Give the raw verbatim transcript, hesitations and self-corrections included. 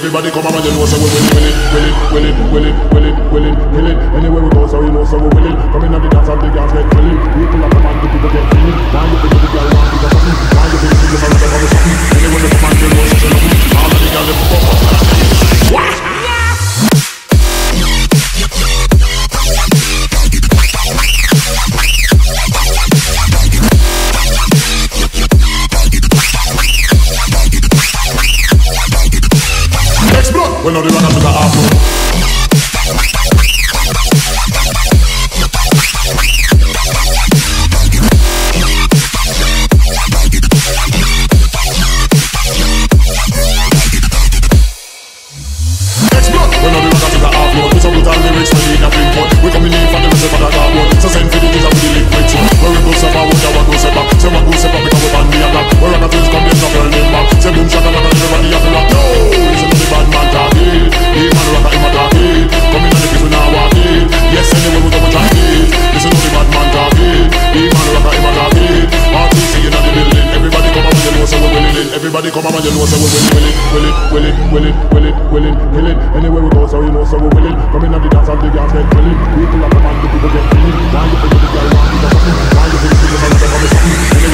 Everybody come on, you know, so we will will it, will it, will it, will it, will it, will it, will it. Anywhere we go, so you know, so we will it. Coming on the dance, all the girls get willing. People are coming, the people get feeling. Now you think the girl want to do something. Now you think the girl want to do something. Anywhere we come on, you know, so you know. All of the girls get fucked up. What? When all the runners with the afro. Explode! When all the runners with the afro. Put some brutal lyrics when they in a big one. We coming in for the reserve of the dark one. So send for the kids and with the liquid one. Where we go step out, what we go step back. Say what go step up because we band the attack. Where other things come, there's no girl in back. Say boom shaka and everybody have to rock. No! Listen to the bad man talking. The man rock him a talking. Coming on the place we now walking. Yes, anyway we go and try it. Listen to the bad man talking. The man rock him a talking. R T C in the building. Everybody come on and you know so we will it. Everybody come on and you know so we will will it. Will it, will it, will it, will it, will it, will it. Anywhere we go so you know so we will it. Coming on the dance all the girls get willing. People are coming, the people get feeling. Now you think the girl want to do something. Now you think the girl want to do something.